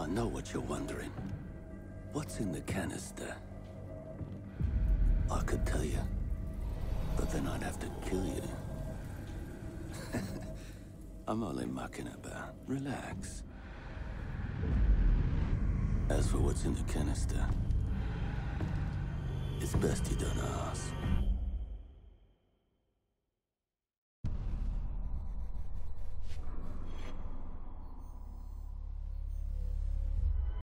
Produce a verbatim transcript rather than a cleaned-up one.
I know what you're wondering. What's in the canister? I could tell you, but then I'd have to kill you. I'm only mucking about. Relax. As for what's in the canister, it's best you don't ask.